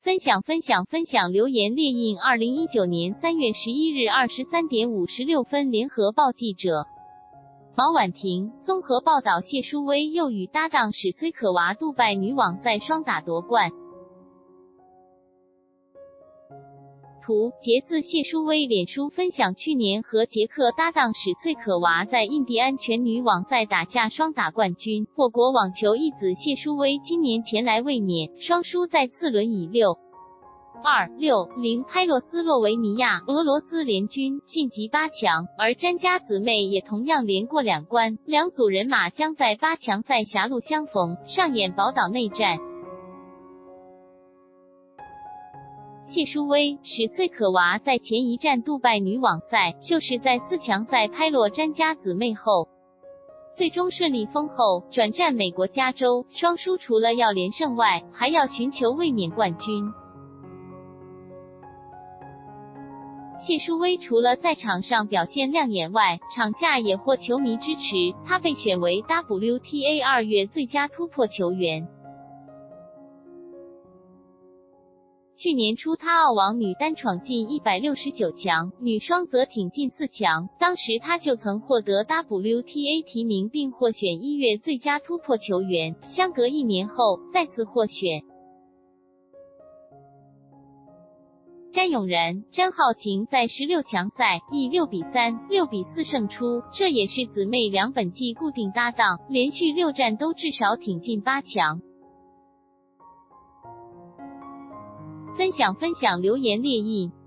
分享留言列印2019年3月11日23点56分联合报记者毛婉婷综合报道，谢淑薇又与搭档史崔可娃杜拜女网赛双打夺冠。图截自谢淑薇脸书分享，去年和捷克搭档史崔可娃在印第安全女网赛打下双打冠军。我国网球一子谢淑薇今年前来卫冕，双输在次轮以6-2、6-0拍落斯洛维尼亚，俄罗斯联军晋级8强。而詹家姊妹也同样连过2关，两组人马将在8强赛狭路相逢，上演宝岛内战。谢淑薇、史崔可娃在前一站杜拜女网赛，就是在4强赛拍落詹家姊妹后，最终顺利封后，转战美国加州。双输除了要连胜外，还要寻求卫冕冠军。谢淑薇除了在场上表现亮眼外，场下也获球迷支持，她被选为 WTA 2月最佳突破球员。去年初，她澳网女单闯进169强，女双则挺进4强。当时她就曾获得 WTA 提名，并获选1月最佳突破球员。相隔1年后，再次获选。詹永然、詹皓晴在16强赛以6比3、6比4胜出，这也是姊妹俩本季固定搭档，连续6战都至少挺进8强。分享留言列印。